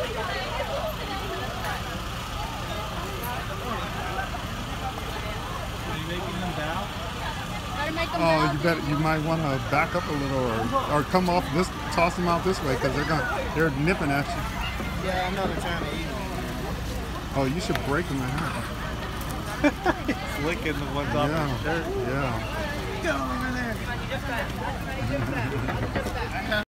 Are you making them bow? Oh, you might want to back up a little, or come off this, toss them out this way, because they're nipping at you. Yeah, I know they're trying to eat me. Oh, you should break them in half. He's licking the ones off his shirt. Yeah. Go over there.